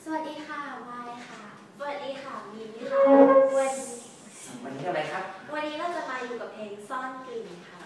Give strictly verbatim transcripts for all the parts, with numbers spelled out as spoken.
วัสดีค่ะวายค่ะสวัสดีค่ะมีนค่ะวันวันนี้อะไรครับวันนี้เราจะมาอยู่กับเพลงซ่อนกลิ่นค่ะ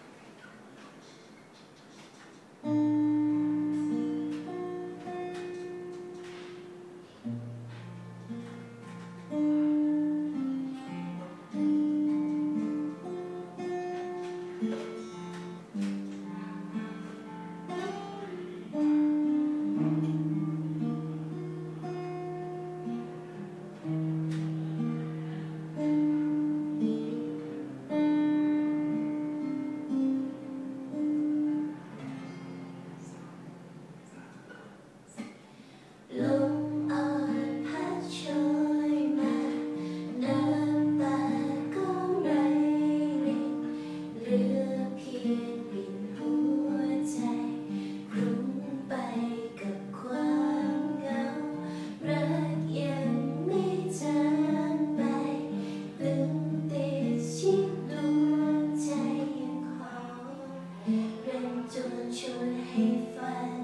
ลมอ่อนพัดโชยมาน้ำตาก็ไหลรินเหลือเพียงกลิ่นหัวใจคลุ้งไปกับความเหงารักยังไม่จางไปตึงติดชิดดวงใจยังขอเร่งจนชวนให้ฝัน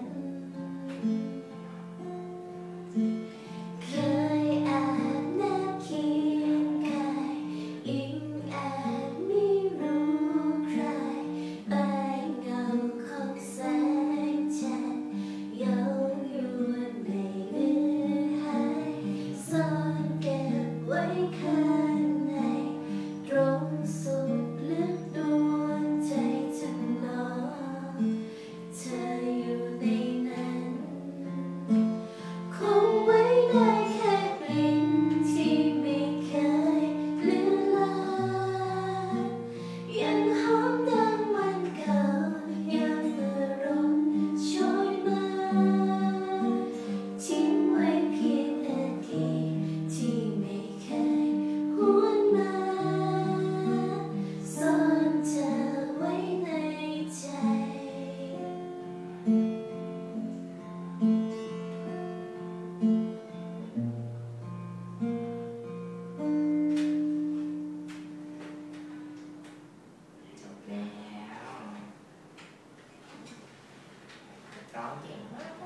เคยแอบแนบเคียงกายยิ่งแอบไม่รู้ใครใต้เงาของแสงจันทร์เย้ายวนไม่เลือนหายซ่อนเก็บไว้ข้างในตรงสุดลึกดวงใจจึงรอเธออยู่ในนั้นคงไว้ได้แค่กลิ่นที่ไม่เคยเลือนลางยังหอมดังวันเก่ายามเมื่อลมโชยมาทิ้งไว้เพียงนาทีที่ไม่เคยหวนมาซ่อนเธอไว้ในใจจบแล้วร้องเก่งมาก